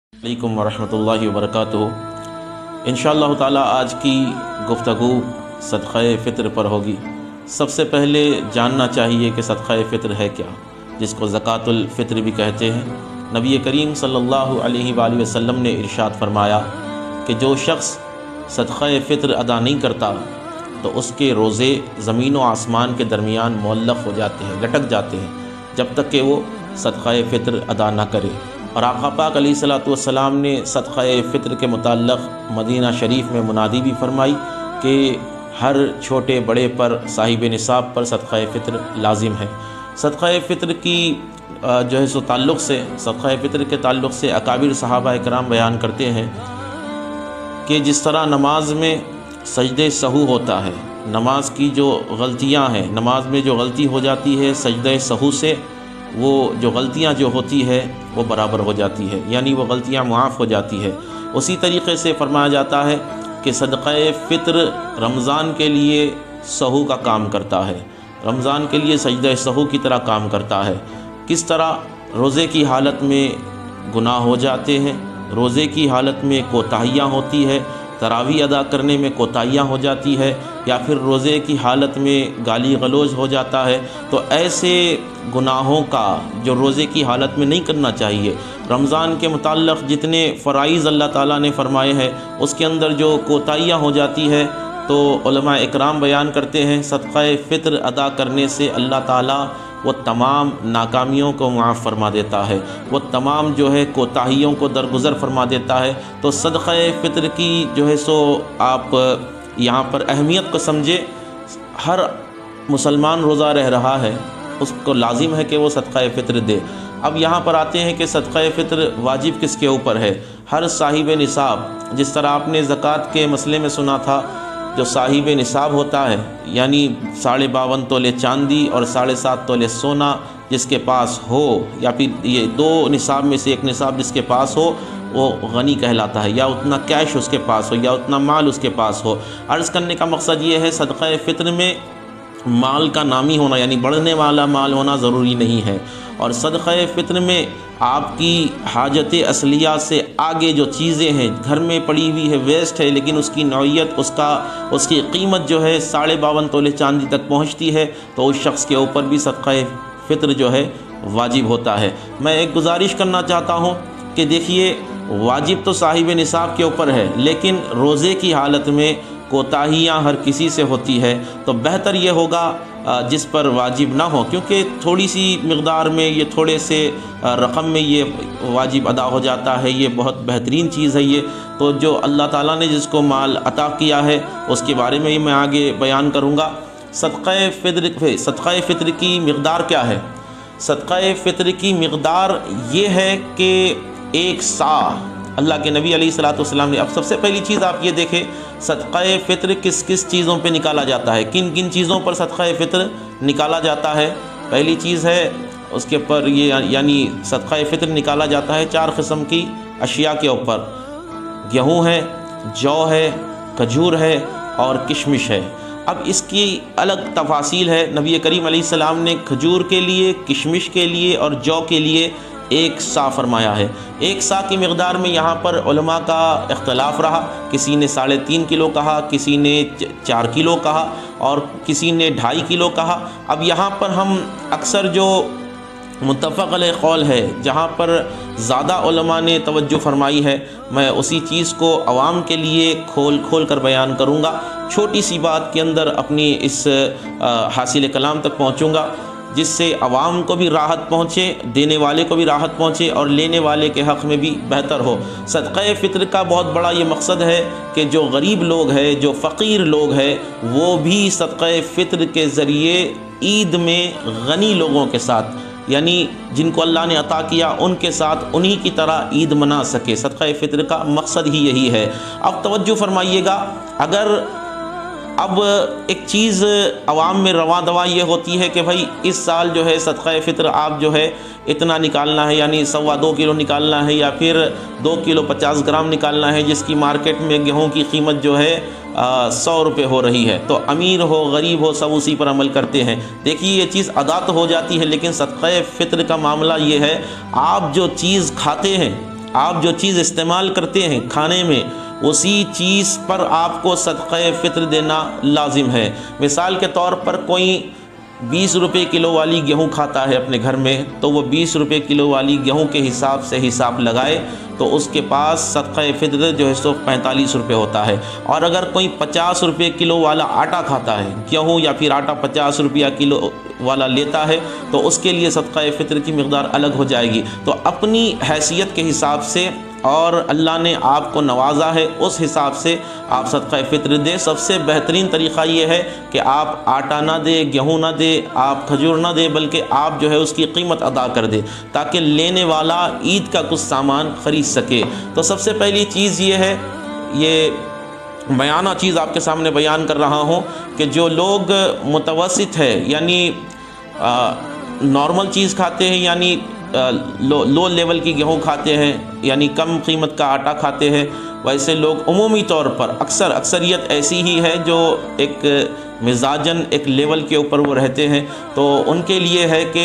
علیکم ورحمۃ اللہ وبرکاتہ۔ انشاءاللہ تعالی آج کی گفتگو صدقہ فطر پر ہوگی۔ سب سے پہلے جاننا چاہیے کہ صدقہ فطر ہے کیا، جس کو زکوٰۃ الفطر بھی کہتے ہیں۔ نبی کریم صلی اللہ علیہ وآلہ وسلم نے ارشاد فرمایا کہ جو شخص صدقہ فطر ادا نہیں کرتا تو اس کے روزے زمین و آسمان کے درمیان معلق ہو جاتے ہیں، لٹک جاتے ہیں، جب تک کہ وہ صدقہ فطر ادا نہ کرے۔ اور آقا پاک علیہ الصلوۃ والسلام نے صدقہ فطر کے متعلق مدینہ شریف میں منادی بھی فرمائی کہ ہر چھوٹے بڑے پر صاحب نصاب پر صدقہ فطر لازم ہے۔ صدقہ فطر کی جو ہے سو تعلق سے صدقہ فطر کے تعلق سے اکابر صحابہ کرام بیان کرتے ہیں کہ جس طرح نماز میں سجدہ سہو ہوتا ہے، نماز کی جو غلطیاں ہیں، نماز میں جو غلطی ہو جاتی ہے سجدہ سہو سے، وہ جو غلطیاں جو ہوتی ہے وہ برابر ہو جاتی ہے، یعنی وہ غلطیاں معاف ہو جاتی ہے۔ اسی طریقے سے فرمایا جاتا ہے کہ صدقہ فطر رمضان کے لیے سہو کا کام کرتا ہے، رمضان کے لیے سجدہ سہو کی طرح کام کرتا ہے۔ کس طرح روزے کی حالت میں گناہ ہو جاتے ہیں، روزے کی حالت میں کوتاہیاں ہوتی ہے، تراویح ادا کرنے میں کوتاہیاں ہو جاتی ہے، یا پھر روزے کی حالت میں گالی غلوظ ہو جاتا ہے، تو ایسے گناہوں کا جو روزے کی حالت میں نہیں کرنا چاہیے۔ رمضان کے متعلق جتنے فرائض اللہ تعالیٰ نے فرمائے ہیں اس کے اندر جو کوتاہیاں ہو جاتی ہے تو علماء اکرام بیان کرتے ہیں صدقہ فطر ادا کرنے سے اللہ تعالیٰ وہ تمام ناکامیوں کو معاف فرما دیتا ہے، وہ تمام جو ہے کوتاہیوں کو درگزر فرما دیتا ہے۔ تو صدقہ فطر کی جو ہے سو آپ یہاں پر اہمیت کو سمجھے۔ ہر مسلمان روزہ رہ رہا ہے، اس کو لازم ہے کہ وہ صدقہ فطر دے۔ اب یہاں پر آتے ہیں کہ صدقہ فطر واجب کس کے اوپر ہے؟ ہر صاحب نصاب، جس طرح آپ نے زکوٰۃ کے مسئلے میں سنا تھا، جو صاحب نصاب ہوتا ہے یعنی 52.5 تولے چاندی اور 7.5 تولے سونا جس کے پاس ہو، یا پھر یہ 2 نصاب میں سے ایک نصاب جس کے پاس ہو وہ غنی کہلاتا ہے، یا اتنا کیش اس کے پاس ہو، یا اتنا مال اس کے پاس ہو۔ عرض کرنے کا مقصد یہ ہے صدقہ فطر میں مال کا نامی ہونا یعنی بڑھنے والا مال ہونا ضروری نہیں ہے، اور صدقہ فطر میں آپ کی حاجت اصلیہ سے آگے جو چیزیں ہیں گھر میں پڑی ہوئی ہے، ویسٹ ہے، لیکن اس کی نوعیت اس کی قیمت جو ہے 52.5 تولے چاندی تک پہنچتی ہے، تو اس شخص کے اوپر بھی صدقہ فطر جو ہے واجب ہوتا ہے۔ میں ایک گزارش کرنا چاہتا ہوں کہ دیکھیے، واجب تو صاحب نصاب کے اوپر ہے، لیکن روزے کی حالت میں کوتاہیاں ہر کسی سے ہوتی ہے، تو بہتر یہ ہوگا جس پر واجب نہ ہو، کیونکہ تھوڑی سی مقدار میں، یہ تھوڑے سے رقم میں یہ واجب ادا ہو جاتا ہے، یہ بہت بہترین چیز ہے یہ۔ تو جو اللہ تعالیٰ نے جس کو مال عطا کیا ہے اس کے بارے میں میں آگے بیان کروں گا۔ صدقہ فطر کی مقدار کیا ہے؟ صدقہ فطر کی مقدار یہ ہے کہ 1 سا اللہ کے نبی علیہ الصلوۃ والسلام نے۔ اب سب سے پہلی چیز آپ یہ دیکھیں، صدقہ فطر کس کس چیزوں پہ نکالا جاتا ہے، کن کن چیزوں پر صدقہ فطر نکالا جاتا ہے؟ پہلی چیز ہے اس کے پر یہ یعنی صدقہ فطر نکالا جاتا ہے 4 قسم کی اشیاء کے اوپر، گیہوں ہے، جو ہے، کھجور ہے اور کشمش ہے۔ اب اس کی الگ تفاصیل ہے۔ نبی کریم علیہ السلام نے کھجور کے لیے، کشمش کے لیے اور جو کے لیے 1 سا فرمایا ہے۔ 1 سا کی مقدار میں یہاں پر علماء کا اختلاف رہا، کسی نے 3.5 کلو کہا، کسی نے 4 کلو کہا اور کسی نے 2.5 کلو کہا۔ اب یہاں پر ہم اکثر جو متفق علیہ قول ہے، جہاں پر زیادہ علماء نے توجہ فرمائی ہے، میں اسی چیز کو عوام کے لیے کھول کر بیان کروں گا، چھوٹی سی بات کے اندر اپنی اس حاصل کلام تک پہنچوں گا، جس سے عوام کو بھی راحت پہنچے، دینے والے کو بھی راحت پہنچے اور لینے والے کے حق میں بھی بہتر ہو۔ صدقہ فطر کا بہت بڑا یہ مقصد ہے کہ جو غریب لوگ ہیں، جو فقیر لوگ ہیں، وہ بھی صدقہ فطر کے ذریعے عید میں غنی لوگوں کے ساتھ، یعنی جن کو اللہ نے عطا کیا ان کے ساتھ انہی کی طرح عید منا سکے۔ صدقہ فطر کا مقصد ہی یہی ہے۔ اب توجہ فرمائیے گا، اگر اب ایک چیز عوام میں رواں دواں یہ ہوتی ہے کہ بھائی اس سال جو ہے صدقہ فطر آپ جو ہے اتنا نکالنا ہے، یعنی 2.25 کلو نکالنا ہے، یا پھر 2 کلو 50 گرام نکالنا ہے، جس کی مارکیٹ میں گیہوں کی قیمت جو ہے 100 روپے ہو رہی ہے، تو امیر ہو غریب ہو سب اسی پر عمل کرتے ہیں۔ دیکھیے یہ چیز ادا تو ہو جاتی ہے، لیکن صدقہ فطر کا معاملہ یہ ہے، آپ جو چیز کھاتے ہیں آپ جو چیز استعمال کرتے ہیں کھانے میں اسی چیز پر آپ کو صدقہ فطر دینا لازم ہے۔ مثال کے طور پر کوئی 20 روپے کلو والی گیہوں کھاتا ہے اپنے گھر میں، تو وہ 20 روپے کلو والی گیہوں کے حساب سے حساب لگائے تو اس کے پاس صدقہ فطر جو ہے سو 45 روپے ہوتا ہے۔ اور اگر کوئی 50 روپے کلو والا آٹا کھاتا ہے، گیہوں یا پھر آٹا 50 روپیہ کلو والا لیتا ہے، تو اس کے لیے صدقہ فطر کی مقدار الگ ہو جائے گی۔ تو اپنی حیثیت کے حساب سے اور اللہ نے آپ کو نوازا ہے اس حساب سے آپ صدقہ فطر دیں۔ سب سے بہترین طریقہ یہ ہے کہ آپ آٹا نہ دیں، گیہوں نہ دیں، آپ کھجور نہ دیں، بلکہ آپ جو ہے اس کی قیمت ادا کر دیں تاکہ لینے والا عید کا کچھ سامان خرید سکے۔ تو سب سے پہلی چیز یہ ہے، یہ بیانہ چیز آپ کے سامنے بیان کر رہا ہوں کہ جو لوگ متوسط ہے یعنی نارمل چیز کھاتے ہیں، یعنی لو لیول کی گیہوں کھاتے ہیں، یعنی کم قیمت کا آٹا کھاتے ہیں، ویسے لوگ عمومی طور پر اکثریت ایسی ہی ہے جو ایک مزاجن ایک لیول کے اوپر وہ رہتے ہیں، تو ان کے لیے ہے کہ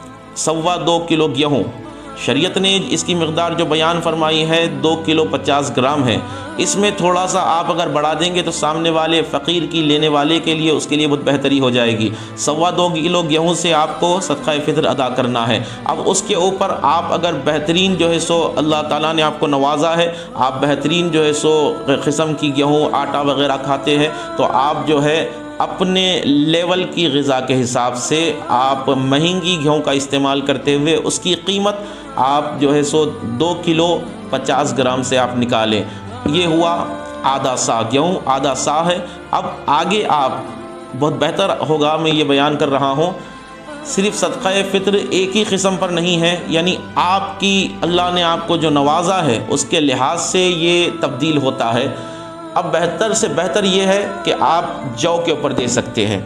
2.25 کلو گیہوں، شریعت نے اس کی مقدار جو بیان فرمائی ہے 2 کلو 50 گرام ہے۔ اس میں تھوڑا سا آپ اگر بڑھا دیں گے تو سامنے والے فقیر کی لینے والے کے لیے اس کے لیے بہت بہتری ہو جائے گی۔ 2.25 کلو گیہوں سے آپ کو صدقہ فطر ادا کرنا ہے۔ اب اس کے اوپر آپ اگر بہترین جو ہے سو اللہ تعالیٰ نے آپ کو نوازا ہے، آپ بہترین جو ہے سو قسم کی گیہوں آٹا وغیرہ کھاتے ہیں، تو آپ جو ہے اپنے لیول کی غذا کے حساب سے آپ مہنگی گیہوں کا استعمال کرتے ہوئے اس کی قیمت آپ جو ہے سو 2 کلو 50 گرام سے آپ نکالیں۔ یہ ہوا آدھا سا گیہوں، آدھا سا ہے۔ اب آگے آپ بہت بہتر ہوگا، میں یہ بیان کر رہا ہوں، صرف صدقہ فطر ایک ہی قسم پر نہیں ہے، یعنی آپ کی اللہ نے آپ کو جو نوازا ہے اس کے لحاظ سے یہ تبدیل ہوتا ہے۔ اب بہتر سے بہتر یہ ہے کہ آپ جو کے اوپر دے سکتے ہیں،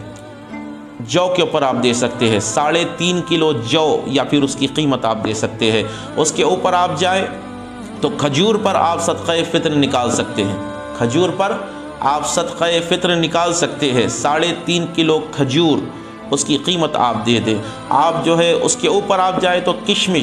جو کے اوپر آپ دے سکتے ہیں 3.5 کلو جو یا پھر اس کی قیمت آپ دے سکتے ہیں۔ اس کے اوپر آپ جائیں تو کھجور پر آپ صدقہ فطر نکال سکتے ہیں، کھجور پر آپ صدقہ فطر نکال سکتے ہیں 3.5 کلو کھجور، اس کی قیمت آپ دے دیں۔ آپ جو ہے اس کے اوپر آپ جائیں تو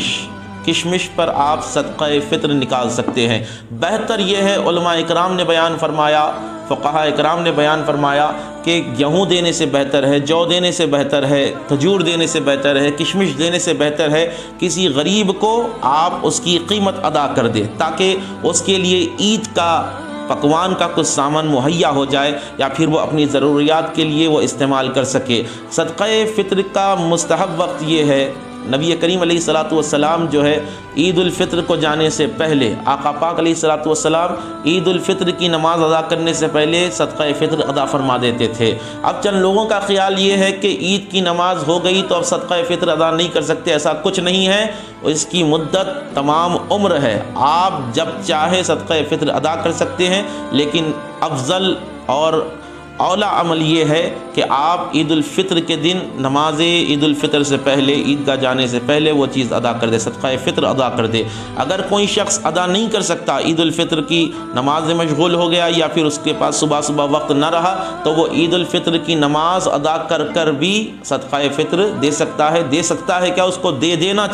کشمش پر آپ صدقہ فطر نکال سکتے ہیں۔ بہتر یہ ہے، علماء اکرام نے بیان فرمایا، فقہاء اکرام نے بیان فرمایا کہ گیہوں دینے سے بہتر ہے، جو دینے سے بہتر ہے، کھجور دینے سے بہتر ہے، کشمش دینے سے بہتر ہے کسی غریب کو آپ اس کی قیمت ادا کر دیں تاکہ اس کے لیے عید کا پکوان کا کچھ سامان مہیا ہو جائے یا پھر وہ اپنی ضروریات کے لیے وہ استعمال کر سکے۔ صدقہ فطر کا مستحب وقت یہ ہے، نبی کریم علیہ الصلاۃ والسلام جو ہے عید الفطر کو جانے سے پہلے، آقا پاک علیہ الصلاۃ والسلام عید الفطر کی نماز ادا کرنے سے پہلے صدقہ فطر ادا فرما دیتے تھے۔ اب چند لوگوں کا خیال یہ ہے کہ عید کی نماز ہو گئی تو اب صدقہ فطر ادا نہیں کر سکتے، ایسا کچھ نہیں ہے، اس کی مدت تمام عمر ہے، آپ جب چاہے صدقہ فطر ادا کر سکتے ہیں، لیکن افضل اور اولا عمل یہ ہے کہ آپ عید الفطر کے دن نماز عید الفطر سے پہلے، عیدگاہ جانے سے پہلے وہ چیز ادا کر دے، صدقہ فطر ادا کر دے۔ اگر کوئی شخص ادا نہیں کر سکتا، عید الفطر کی نماز میں مشغول ہو گیا یا پھر اس کے پاس صبح وقت نہ رہا، تو وہ عید الفطر کی نماز ادا کر بھی صدقہ فطر دے سکتا ہے کیا اس کو دے دینا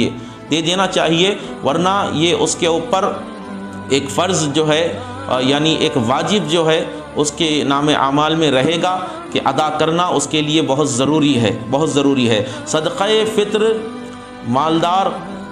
چاہیے، ورنہ یہ اس کے اوپر ایک فرض جو ہے یعنی ایک واجب جو ہے اس کے نام اعمال میں رہے گا کہ ادا کرنا اس کے لیے بہت ضروری ہے۔ صدقہ فطر مالدار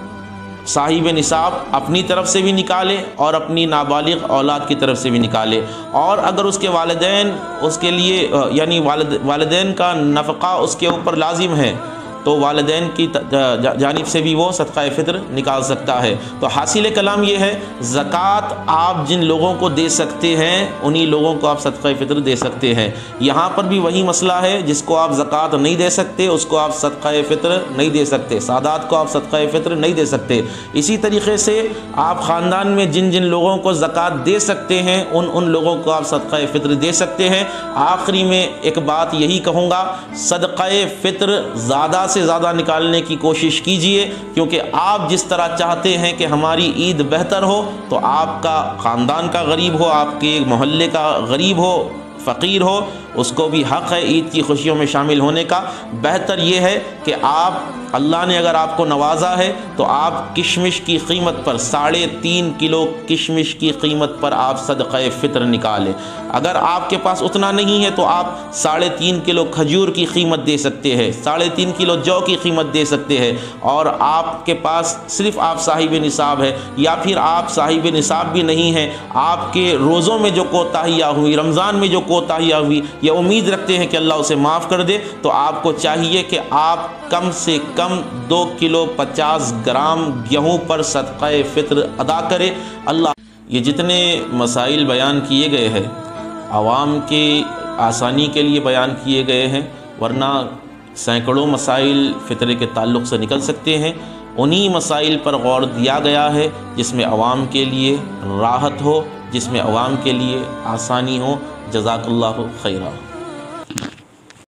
صاحب نصاب اپنی طرف سے بھی نکالے اور اپنی نابالغ اولاد کی طرف سے بھی نکالے، اور اگر اس کے والدین اس کے لیے یعنی والدین کا نفقہ اس کے اوپر لازم ہے تو والدین کی جانب سے بھی وہ صدقہ فطر نکال سکتا ہے۔ تو حاصل کلام یہ ہے، زکوٰۃ آپ جن لوگوں کو دے سکتے ہیں انہی لوگوں کو آپ صدقہ فطر دے سکتے ہیں۔ یہاں پر بھی وہی مسئلہ ہے، جس کو آپ زکوٰۃ نہیں دے سکتے اس کو آپ صدقہ فطر نہیں دے سکتے، سادات کو آپ صدقہ فطر نہیں دے سکتے۔ اسی طریقے سے آپ خاندان میں جن لوگوں کو زکوٰۃ دے سکتے ہیں ان لوگوں کو آپ صدقہ فطر دے سکتے ہیں۔ آخری میں ایک بات یہی کہوں گا، صدقہ فطر زیادہ سے زیادہ نکالنے کی کوشش کیجئے، کیونکہ آپ جس طرح چاہتے ہیں کہ ہماری عید بہتر ہو، تو آپ کا خاندان کا غریب ہو، آپ کے محلے کا غریب ہو، فقیر ہو، اس کو بھی حق ہے عید کی خوشیوں میں شامل ہونے کا۔ بہتر یہ ہے کہ آپ، اللہ نے اگر آپ کو نوازا ہے تو آپ کشمش کی قیمت پر 3.5 کلو کشمش کی قیمت پر آپ صدقہ فطر نکالیں۔ اگر آپ کے پاس اتنا نہیں ہے تو آپ 3.5 کلو کھجور کی قیمت دے سکتے ہیں، 3.5 کلو جو کی قیمت دے سکتے ہیں، اور آپ کے پاس صرف آپ صاحب نصاب ہے یا پھر آپ صاحب نصاب بھی نہیں ہیں، آپ کے روزوں میں جو کوتاہیاں ہوئی، رمضان میں جو کوتاہیاں ہوئی، یہ امید رکھتے ہیں کہ اللہ اسے معاف کر دے، تو آپ کو چاہیے کہ آپ کم سے کم 2 کلو 50 گرام گیہوں پر صدقہ فطر ادا کرے۔ اللہ، یہ جتنے مسائل بیان کیے گئے ہیں عوام کی آسانی کے لیے بیان کیے گئے ہیں، ورنہ سینکڑوں مسائل فطرے کے تعلق سے نکل سکتے ہیں۔ انہی مسائل پر غور دیا گیا ہے جس میں عوام کے لیے راحت ہو، جس میں عوام کے لیے آسانی ہو۔ جزاک اللہ خیرہ۔